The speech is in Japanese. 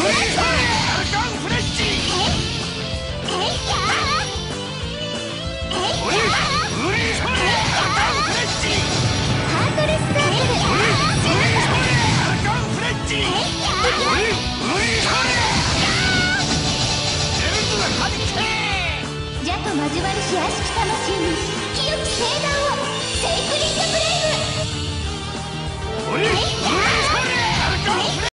邪と交わるし悪しき魂に清き聖断をセイクリッドブレイブ。